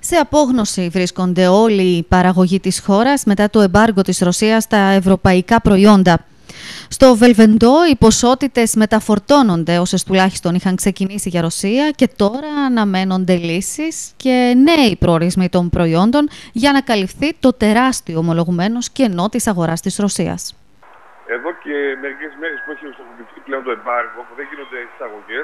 Σε απόγνωση βρίσκονται όλοι οι παραγωγοί της χώρας μετά το εμπάργκο της Ρωσίας στα ευρωπαϊκά προϊόντα. Στο Βελβεντό οι ποσότητες μεταφορτώνονται όσες τουλάχιστον είχαν ξεκινήσει για Ρωσία και τώρα αναμένονται λύσεις και νέοι προορισμοί των προϊόντων για να καλυφθεί το τεράστιο ομολογουμένως κενό της αγοράς της Ρωσίας. Εδώ και μερικές μέρες που έχει οριστικοποιηθεί πλέον το εμπάργκο, που δεν γίνονται εισαγωγές,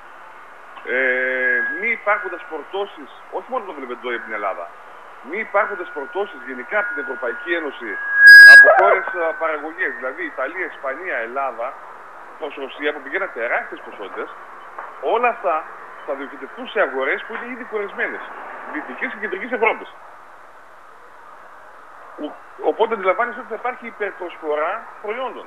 μη υπάρχοντας φορτώσεις, όχι μόνο το Βελβεντό για την Ελλάδα, μη υπάρχοντας φορτώσεις γενικά από την Ευρωπαϊκή Ένωση από χώρες παραγωγές, δηλαδή Ιταλία, Ισπανία, Ελλάδα, προς Ρωσία που πηγαίνουν τεράστιες ποσότητες, όλα αυτά θα διοικητευτούν σε αγορές που είναι ήδη κορεσμένες, Δυτικής και Κεντρικής Ευρώπης. Οπότε αντιλαμβάνεσαι ότι θα υπάρχει υπερπροσφορά προϊόντων.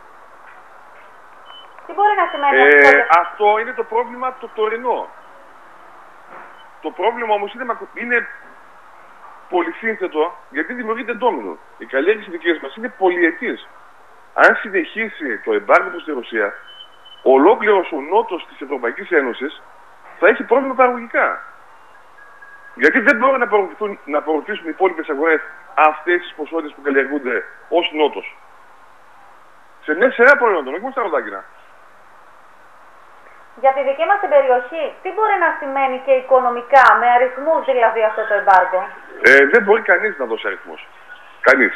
Τι μπορεί να σημαίνει αυτό είναι το πρόβλημα το τωρινό. Το πρόβλημα όμως είναι πολυσύνθετο, γιατί δημιουργείται ντόμινο. Οι καλλιέργειες δικές μας είναι πολυετής. Αν συνεχίσει το εμπάργκο προς τη Ρωσία, ολόκληρος ο νότος της Ευρωπαϊκής Ένωσης θα έχει πρόβλημα παραγωγικά. Γιατί δεν μπορούν να προωθήσουν οι υπόλοιπες αγορές αυτές τις ποσότητες που καλλιεργούνται ως νότος. Σε μια σειρά προϊόντων, όχι μόνο στα ροδάκινα. Για τη δική μας την περιοχή, τι μπορεί να σημαίνει και οικονομικά, με αριθμούς δηλαδή αυτό το εμπάργκο? Δεν μπορεί κανείς να δώσει αριθμούς. Κανείς.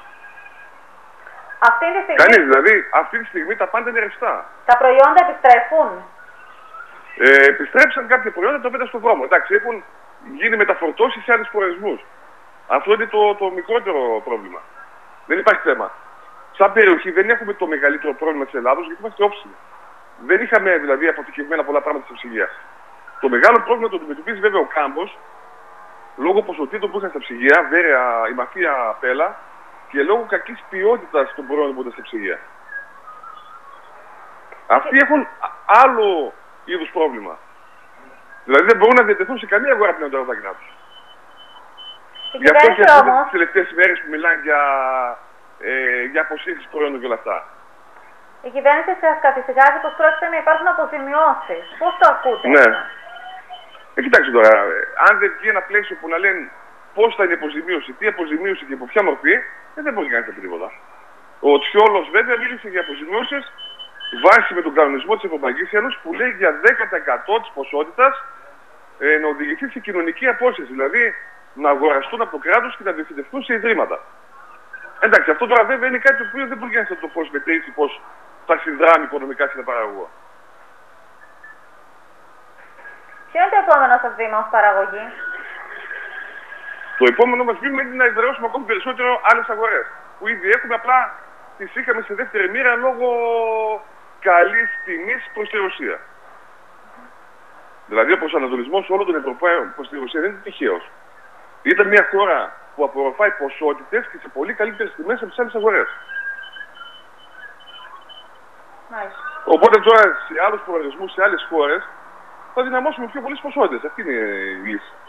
Αυτή τη στιγμή... Κανείς, δηλαδή αυτή τη στιγμή τα πάντα είναι ρευστά. Τα προϊόντα επιστρέφουν. Επιστρέψαν κάποια προϊόντα τα οποία στον δρόμο. Εντάξει, έχουν γίνει μεταφορτώσεις σε άλλους προορισμούς. Αυτό είναι το μικρότερο πρόβλημα. Δεν υπάρχει θέμα. Σαν περιοχή δεν έχουμε το μεγαλύτερο πρόβλημα της Ελλάδος γιατί είμαστε όψιμοι. Δεν είχαμε δηλαδή αποθηκευμένα πολλά πράγματα στα ψυγεία. Το μεγάλο πρόβλημα το αντιμετωπίζει βέβαια ο κάμπος, λόγω ποσοτήτων που είχαν στα ψυγεία, βέρεια, η μαφία πέλα, και λόγω κακής ποιότητας των προϊόντων που ήταν στα ψυγεία. Αυτοί έχουν άλλο είδους πρόβλημα. Δηλαδή δεν μπορούν να διατεθούν σε καμία αγορά πλέον τα ροδάκινά τους. Γι' αυτό και αυτές τις τελευταίες ημέρες που μιλάνε για αποσύρσεις προϊόντων και όλα αυτά. Η κυβέρνηση σας καθησυχάζει πως πρόκειται να υπάρχουν αποζημιώσεις. Πώς το ακούτε? Ναι. Κοιτάξτε τώρα, αν δεν βγει ένα πλαίσιο που να λένε πώς θα είναι η αποζημίωση, τι αποζημίωση και υπό ποια μορφή, δεν μπορεί κανείς να πει τίποτα. Ο Τσιόλος βέβαια μίλησε για αποζημιώσεις βάσει με τον κανονισμό της Ευρωπαϊκής Ένωσης που λέει για 10% της ποσότητας να οδηγηθεί σε κοινωνική απόσυρση. Δηλαδή να αγοραστούν από το κράτος και να διευθυντευτούν σε ιδρύματα. Εντάξει, αυτό τώρα βέβαια είναι κάτι το οποίο δεν μπορεί να το προσμετρήσει πως θα συνδράμει οικονομικά στην παραγωγό. Ποιο είναι το επόμενο σας βήμα ως παραγωγή? Το επόμενο μας βήμα είναι να εδραιώσουμε ακόμη περισσότερο άλλες αγορές. Που ήδη έχουμε, απλά τις είχαμε σε δεύτερη μοίρα λόγω καλής τιμής προς τη Ρωσία. Δηλαδή ο προσανατολισμός όλων των Ευρωπαίων προς τη Ρωσία δεν είναι τυχαίος. Ήταν μια χώρα που απορροφάει ποσότητες και σε πολύ καλύτερες τιμές από τις άλλες αγορές. Οπότε τώρα σε άλλους προορισμούς, σε άλλες χώρες, θα δυναμώσουμε πιο πολλές ποσότητες. Αυτή είναι η λύση.